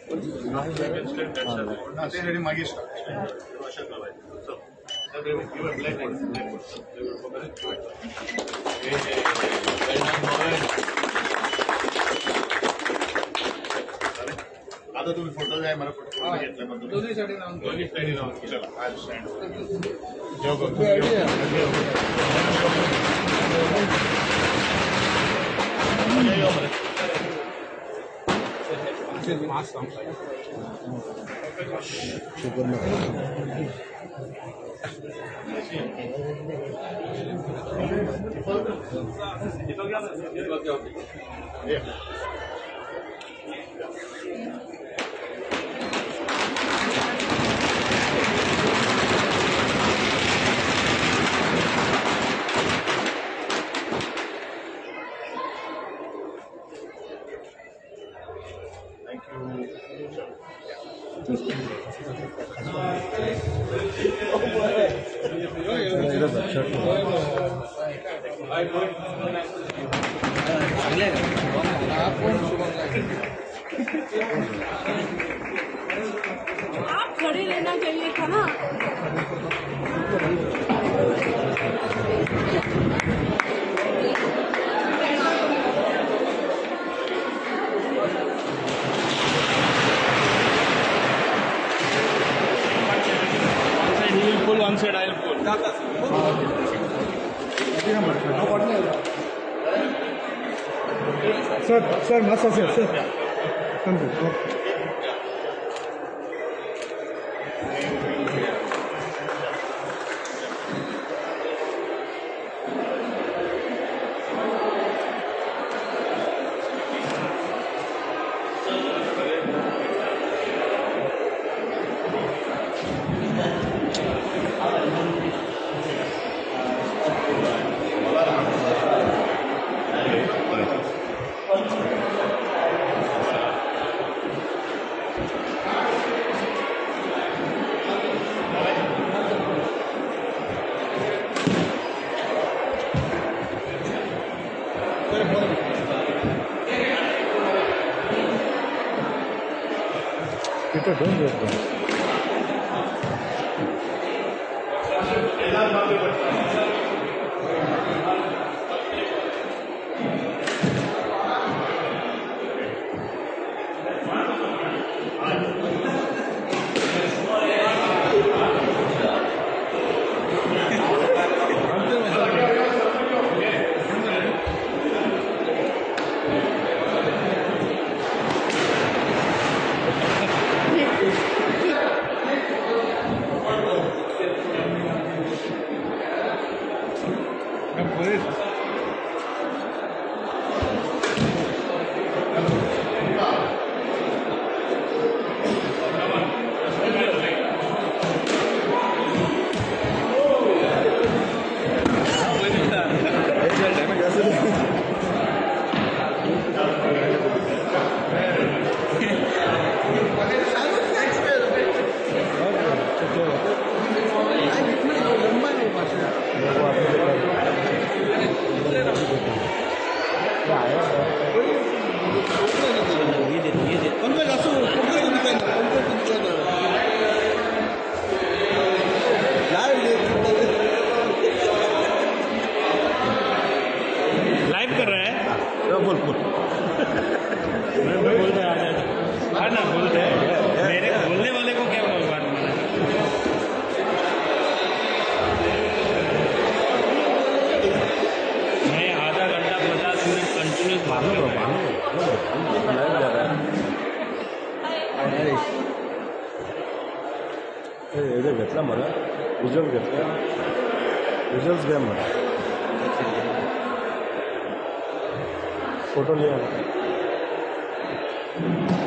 अते रेडी मागिश आता तुम्ही फोटो जाय मला फोटो घेतल्याबद्दल दोन्ही साइड लावून चला आज स्टँड शुक्र आप खड़े रहना चाहिए था ना। One side I'll pull. Sir, masa sir. Thank you. Peter, don't get that. घेतला मला रिझल्ट घेतला रिझल्ट घ्या मला फोटो लिहा